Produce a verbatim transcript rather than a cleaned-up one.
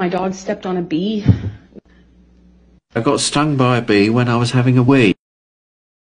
My dog stepped on a bee. I got stung by a bee when I was having a wee.